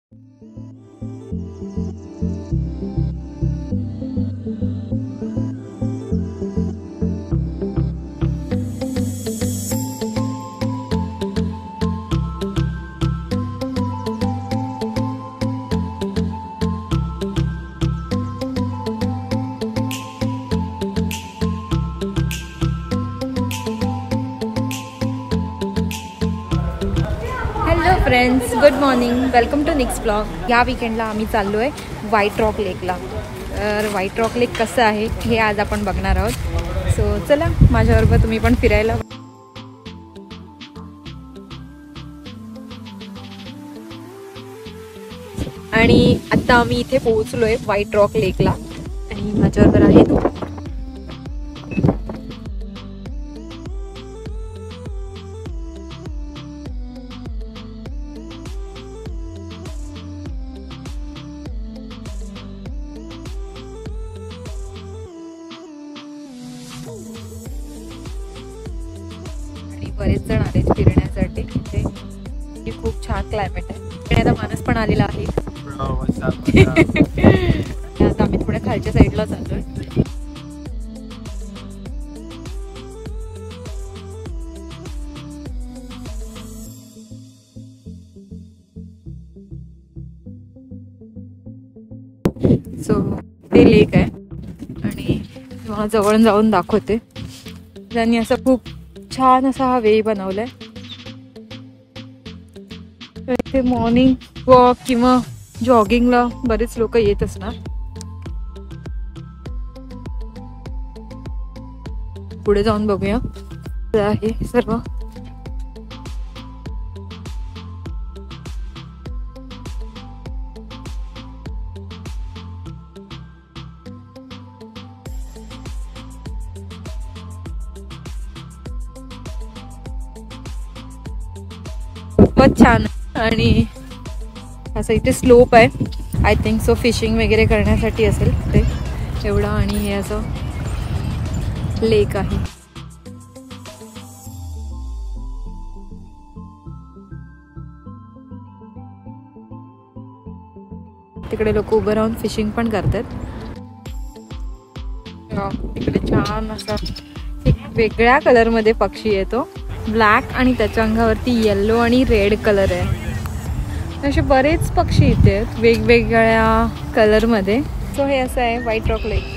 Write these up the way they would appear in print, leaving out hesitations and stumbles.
Friends, good morning, welcome to next blog. या वीकेंडला आम्ही चाललो आहे व्हाईट रॉक लेकला. तर व्हाईट रॉक लेक कसं आहे हे आज आपण बघणार आहोत. सो चला माझ्याबरोबर तुम्ही पण फिरायला. आणि आता आम्ही इथे पोहोचलोय व्हाईट रॉक लेकला आणि माझ्याबरोबर आहे तो. बरेच जण आले फिरण्यासाठी. इथे खूप छान क्लायमेट आहे. फिरण्याचा माणूस पण आलेला आहे. आता आम्ही थोड्या खालच्या साईडला जातोय. सो ते लेक आहे आणि तुम्हाला जवळ जाऊन दाखवते. त्यांनी असं खूप छान असा हा वे बनवलाय. इथे मॉर्निंग वॉक किंवा जॉगिंगला बरेच लोक येत असणार. पुढे जाऊन बघूया आहे सर्व. खूपच छान. आणि असं इथे स्लोप आहे. आय थिंक सो फिशिंग वगैरे करण्यासाठी असेल ते एवढं. आणि हे असं लेक आहे. तिकडे लोक उभं राहून फिशिंग पण करतात. तिकडे छान असा एक वेगळ्या कलर मध्ये पक्षी येतो. ब्लॅक आणि त्याच्या अंगावरती येल्लो आणि रेड कलर आहे. असे बरेच पक्षी इथे आहेत वेगवेगळ्या कलर मध्ये. सो हे असं आहे व्हाईट रॉक लेक.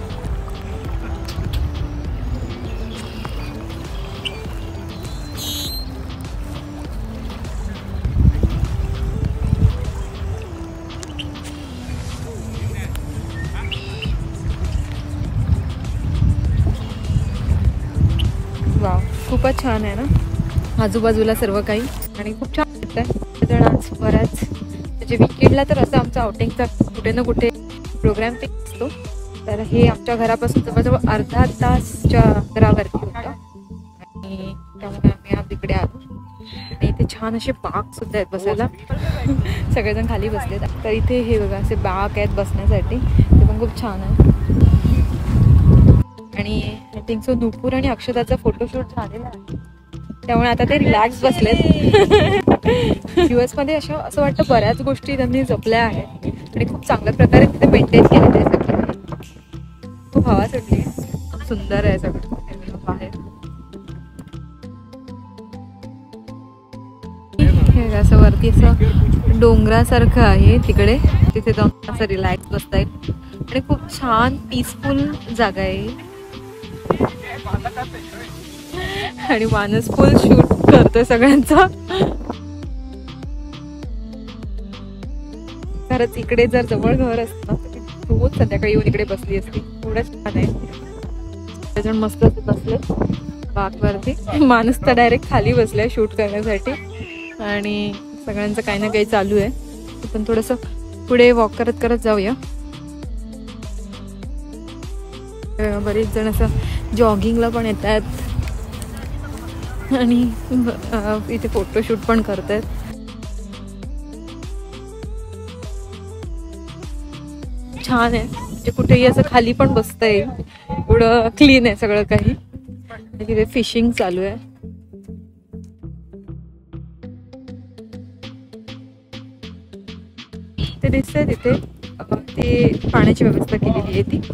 वाव, खूपच छान आहे ना आजूबाजूला सर्व काही. आणि खूप छान वाटतंय. आज बऱ्याच म्हणजे वीकेंडला तर असं आमचा आउटिंगचा कुठे ना कुठे प्रोग्राम फिक्स असतो. तर हे आमच्या घरापासून जवळजवळ अर्धा तासच्या अंतरावरती होतं. आणि त्यामुळे आम्ही आज इकडे आलो. आणि इथे छान असे बाग सुद्धा आहेत बसायला. सगळेजण खाली बसलेत. तर इथे हे बघा असे बाग आहेत बसण्यासाठी. ते पण खूप छान आहे. आणि आय थिंक सो नुपूर आणि अक्षताचा फोटोशूट झालेला आहे. त्यामुळे आता ते रिलॅक्स बसलेत. US मध्ये असं वाटतं बऱ्याच गोष्टी त्यांनी जपल्या आहेत आणि खूप चांगल्या प्रकारे तिथे मेंटेन केले ते सगळं. खूप हवा सुटली. खूप सुंदर आहे सगळं बाहेर. हे असं वरती असं डोंगरासारखं आहे तिकडे. तिथे जाऊन असं रिलॅक्स बसता येईल आणि खूप छान पीसफुल जागा आहे. आणि माणूस फुल शूट करतोय सगळ्यांचा. खरंच इकडे जर जवळ घर असतं तर रोज संध्याकाळी येऊन इकडे बसली असती. एवढं छान आहे. त्याच्याजण मस्त बसले बागवरती. माणूस तर डायरेक्ट खाली बसलाय शूट करण्यासाठी. आणि सगळ्यांचं काही ना काही चालू आहे. पण थोडंसं पुढे वॉक करत करत जाऊया. बरेच जण असं जॉगिंगला पण येतात आणि इथे फोटोशूट पण करतात. छान आहे. म्हणजे कुठेही असं खाली पण बसता येईल. एवढं क्लीन आहे सगळं काही. तिथे फिशिंग चालू आहे. ते दिसतंय तिथे ते पाण्याची व्यवस्था केलेली आहे ती.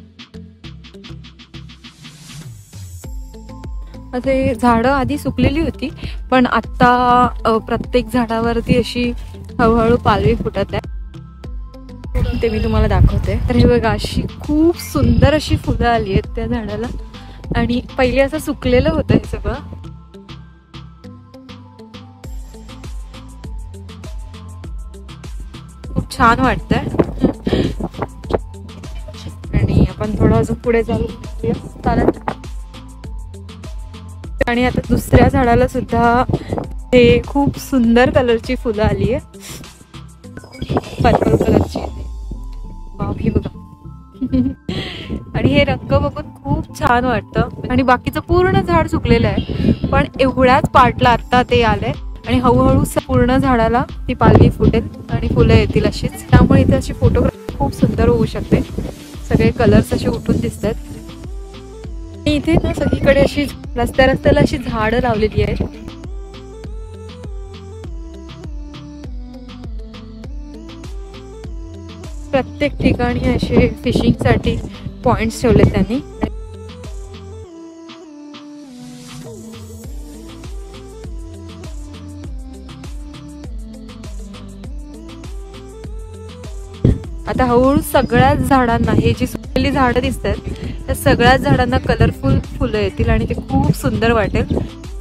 ते झाडं आधी सुकलेली होती, पण आता प्रत्येक झाडावरती अशी हळूहळू पालवी फुटत आहे. ते मी तुम्हाला दाखवते. तर हे बघा, अशी खूप सुंदर अशी फुलं आली आहेत त्या झाडाला. आणि पहिले असं सुकलेलं होतं हे सगळं. खूप छान वाटतंय. आणि आपण थोडं अजून पुढे जाऊ चालेल. आणि आता दुसऱ्या झाडाला सुद्धा हे खूप सुंदर कलरची फुलं आली आहे, पर्पल कलरची. ही बघा. आणि हे रंग बघून खूप छान वाटतं. आणि बाकीचं पूर्ण झाड सुकलेलं आहे, पण एवढ्याच पार्टला आता ते आलंय. आणि हळूहळू पूर्ण झाडाला ती पालवी फुटेल आणि फुलं येतील अशीच. त्यामुळे इथे अशी फोटोग्राफी खूप सुंदर होऊ शकते. सगळे कलर्स असे उठून दिसतात. इथे ना सगळीकडे अशी रस्त्याला अशी झाडं लावलेली आहेत. प्रत्येक ठिकाणी असे फिशिंगसाठी पॉइंट्स ठेवले त्यांनी. आता हळूहळू सगळ्याच झाडांना, हे जी सुकलेली झाडं दिसतात त्या सगळ्याच झाडांना कलरफुल फुलं येतील आणि ते खूप सुंदर वाटेल.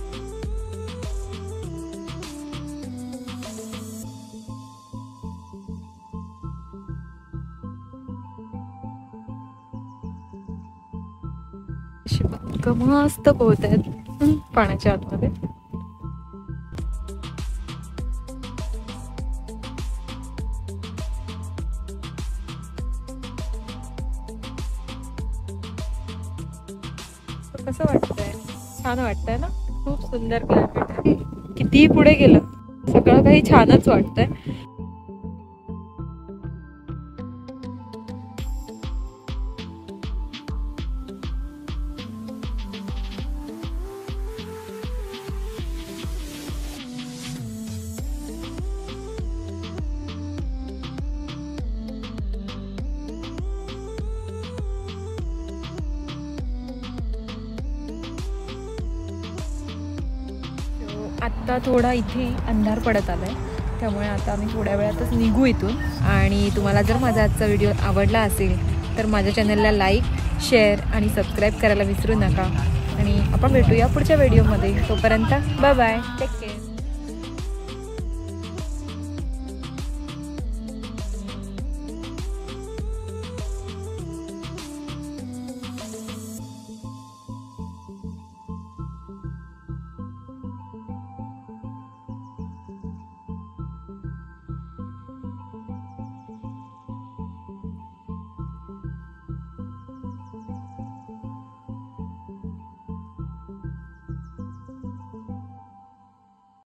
मस्त पोहत आहेत पाण्याच्या आतमध्ये. कसं वाटतंय? छान वाटतंय ना? खूप सुंदर क्लायमेट आहे. कितीही पुढे गेलं सगळं काही छानच वाटतंय. आत्ता थोडा इथे अंधार पडत आलाय, त्यामुळे आता आम्ही थोड्या वेळातच निघू इथून. आणि तुम्हाला जर माझा आजचा व्हिडिओ आवडला असेल तर माझ्या चॅनलला लाईक, शेअर आणि सबस्क्राईब करायला विसरू नका. आणि आपण भेटूया पुढच्या व्हिडिओमध्ये. तोपर्यंत बाय बाय.